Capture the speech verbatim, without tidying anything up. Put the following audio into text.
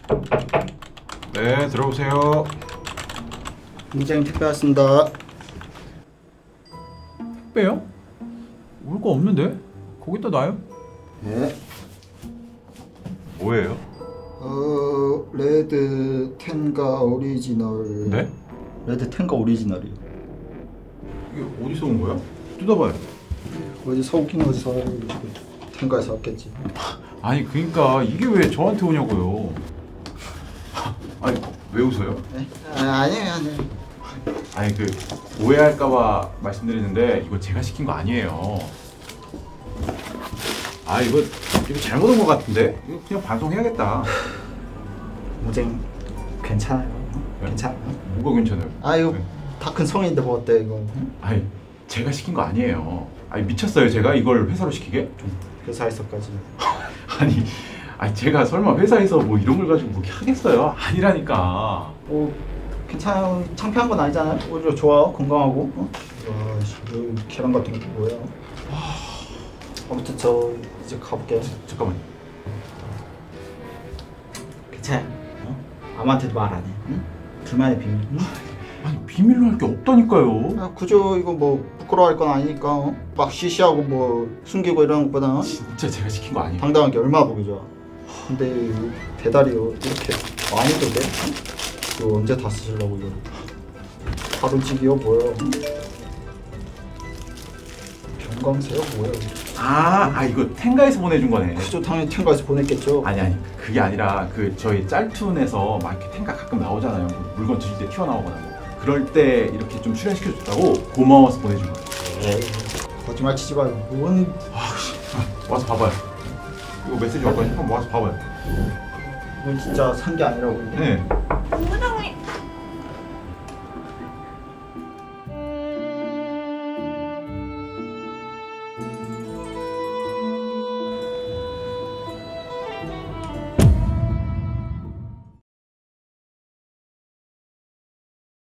네, 들어오세요. 굉장히 택배 왔습니다. 택배요? 올 거 없는데? 거기다 놔요? 네. 뭐예요? 어, 레드 텐가 오리지널. 네? 레드 텐가 오리지널이요. 이게 어디서 온 거야? 뜯어봐요. 어디서 오긴 어디서 텐가에서 왔겠지. 아니 그러니까 이게 왜 저한테 오냐고요. 아니 왜 웃어요? 네? 아, 아니에요 아니에요. 아니 그 오해할까봐 말씀드리는데 이거 제가 시킨 거 아니에요. 아 이거 이거 잘못 온 거 같은데? 이거 그냥 반송해야겠다. 무쟁 괜찮아요? 네? 괜찮아요? 뭐가 괜찮아요? 아 이거 네. 다 큰 성인인데 뭐 어때 이거? 아니 제가 시킨 거 아니에요. 아니 미쳤어요 제가 이걸 회사로 시키게? 좀 회사에서까지. 아니 아니 제가 설마 회사에서 뭐 이런 걸 가지고 뭐 하겠어요? 아니라니까. 뭐 괜찮아요. 창피한 건 아니잖아요. 오히려 좋아요. 건강하고. 어? 와, 씨, 여기 계란 같은 게 뭐야? 아무튼 저 이제 가볼게요. 잠깐만. 괜찮아. 어? 아무한테도 말 안 해. 응? 둘만의 비밀. 응? 아니 비밀로 할 게 없다니까요. 아, 그저 이거 뭐 부끄러워할 건 아니니까. 어? 막 시시하고 뭐 숨기고 이런 것보다 진짜 제가 시킨 거 아니에요. 당당한 게 얼마나 보기 좋아. 근데 이 배달이요 이렇게 많이 도돼? 이거 언제 다 쓰시려고 이거? 하루직이요 뭐야? 병광세요 뭐야? 아, 아 이거 텐가에서 보내준 거네. 그저 당연히 텐가에서 보냈겠죠. 아니 아니 그게 아니라 그 저희 짤툰에서 막 이렇게 텐가 가끔 나오잖아요. 뭐 물건 드실 때 튀어나오거나 뭐. 그럴 때 이렇게 좀 출연시켜줬다고 고마워서 보내준 거예요. 에이, 거짓말 치지 마요. 뭔 아씨 와서 봐봐요. 이거 메시지 왔거든요. 한번 와서 봐봐요. 이건 진짜 산 게 아니라고. 네. 본부장님